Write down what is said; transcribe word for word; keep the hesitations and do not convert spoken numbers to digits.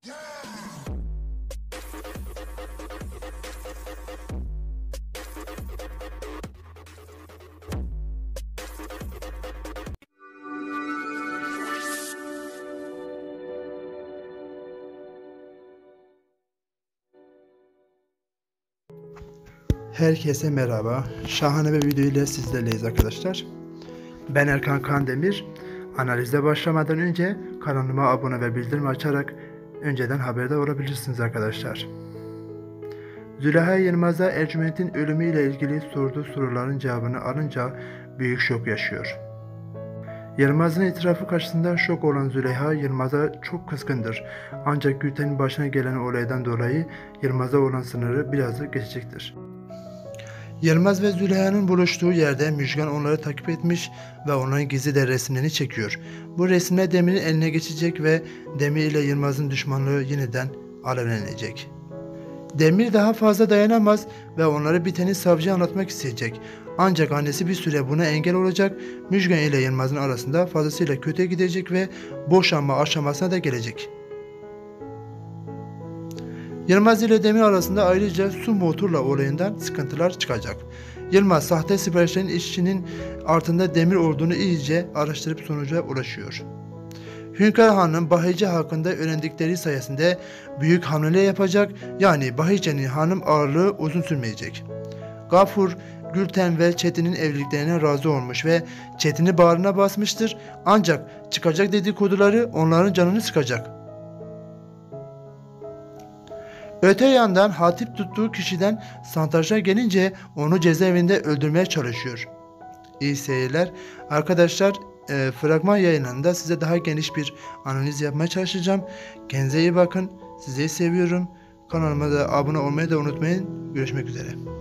Herkese merhaba. Şahane bir video ile sizlerleyiz arkadaşlar. Ben Erkan Kandemir. Analize başlamadan önce kanalıma abone ve bildirim açarak önceden haberdar olabilirsiniz arkadaşlar. Züleyha Yılmaz'a Ercüment'in ölümüyle ilgili sorduğu soruların cevabını alınca büyük şok yaşıyor. Yılmaz'ın itirafı karşısında şok olan Züleyha Yılmaz'a çok kızgındır. Ancak Gülten'in başına gelen olaydan dolayı Yılmaz'a olan sınırı biraz da geçecektir. Yılmaz ve Züleyha'nın buluştuğu yerde Müjgan onları takip etmiş ve onların gizli de resimlerini çekiyor. Bu resimler Demir'in eline geçecek ve Demir ile Yılmaz'ın düşmanlığı yeniden alevlenecek. Demir daha fazla dayanamaz ve onları biteni savcıya anlatmak isteyecek. Ancak annesi bir süre buna engel olacak. Müjgan ile Yılmaz'ın arasında fazlasıyla kötüye gidecek ve boşanma aşamasına da gelecek. Yılmaz ile Demir arasında ayrıca su motorla olayından sıkıntılar çıkacak. Yılmaz sahte siparişlerin işçinin altında Demir olduğunu iyice araştırıp sonuca ulaşıyor. Hünkar Hanım Bahice hakkında öğrendikleri sayesinde büyük hamle yapacak, yani Bahice'nin hanım ağırlığı uzun sürmeyecek. Gafur, Gülten ve Çetin'in evliliklerine razı olmuş ve Çetin'i bağrına basmıştır, ancak çıkacak dedikoduları onların canını sıkacak. Öte yandan Hatip tuttuğu kişiden santaja gelince onu cezaevinde öldürmeye çalışıyor. İyi seyirler. Arkadaşlar e, fragman yayınında size daha geniş bir analiz yapmaya çalışacağım. Kendinize iyi bakın. Sizi seviyorum. Kanalıma da abone olmayı da unutmayın. Görüşmek üzere.